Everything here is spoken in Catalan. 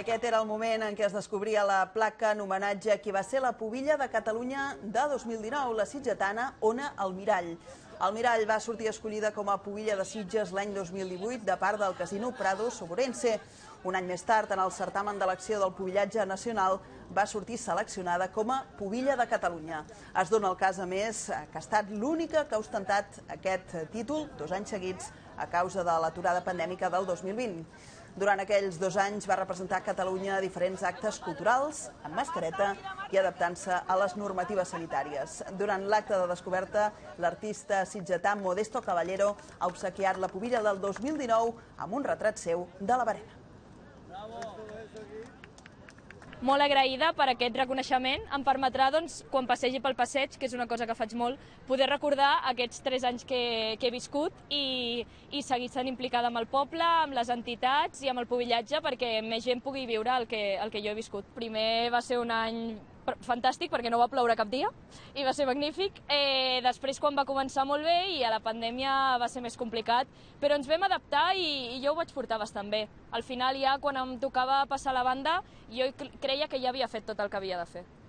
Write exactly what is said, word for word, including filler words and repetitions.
aquest era el moment en què es descobria la placa en homenatge a qui va ser la pubilla de Catalunya de dos mil dinou, la sitgetana Ona Almirall. Almirall va sortir escollida com a pubilla de Sitges l'any dos mil divuit de part del Casino Prado Soborense. Un any més tard, en el certamen d'elecció del pubillatge nacional, va sortir seleccionada com a pubilla de Catalunya. Es dona el cas, a més, que ha estat l'única que ha ostentat aquest títol dos anys seguits a causa de l'aturada pandèmica del dos mil vint. Durant aquells dos anys va representar Catalunya a diferents actes culturals, amb mascareta i adaptant-se a les normatives sanitàries. Durant l'acte de descoberta, l'artista sitgetà Modesto Caballero ha obsequiat la pubilla del dos mil dinou amb un retrat seu de la Varena. Molt agraïda per aquest reconeixement. Em permetrà, doncs, quan passegi pel passeig, que és una cosa que faig molt, poder recordar aquests tres anys que, que he viscut i, i seguir sent implicada amb el poble, amb les entitats i amb el pubillatge perquè més gent pugui viure el que, el que jo he viscut. Primer va ser un any fantàstic perquè no va ploure cap dia i va ser magnífic. Eh, després, quan va començar molt bé i a la pandèmia va ser més complicat, però ens vam adaptar i, i jo ho vaig portar bastant bé. Al final, ja quan em tocava passar la banda, jo creia que ja havia fet tot el que havia de fer.